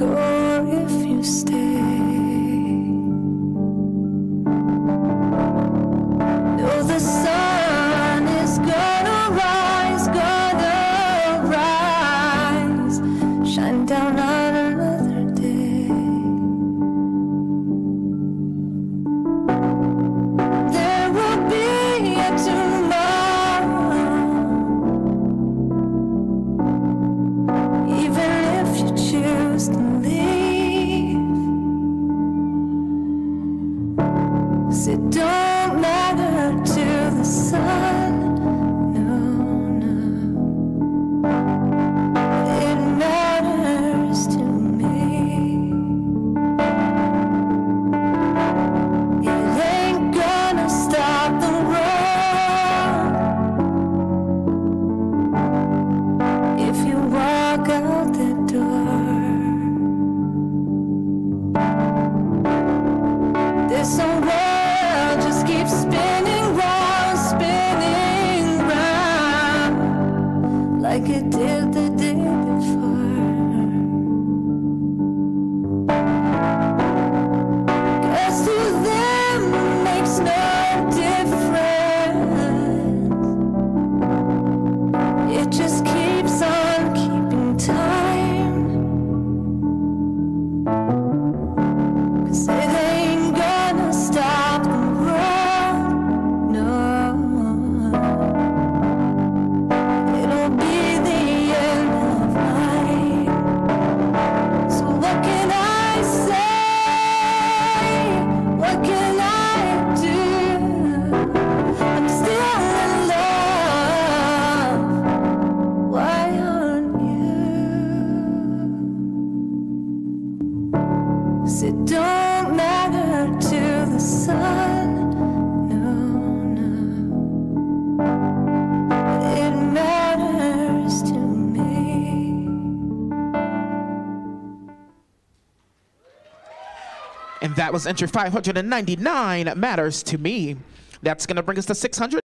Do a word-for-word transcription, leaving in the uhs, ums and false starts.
or if you stay. Know the sun is gonna rise, gonna rise, shine down on another day. There will be a tomorrow, even if you choose to leave. 'Cause it don't matter to the sun, no, no. It matters to me. It ain't gonna stop the road if you walk out the door. This whole world just keeps spinning round, spinning round, like it did the day before. 'Cause to them it makes no difference. It just keeps on keeping time. 'Cause it ain't gonna stop the road, no. It'll be the end of mine. So what can I say? What can I do? I'm still in love. Why aren't you? 'Cause it don't matter to the sun, no, no. It matters to me. And that was entry five hundred ninety-nine, Matters to Me. That's going to bring us to six hundred.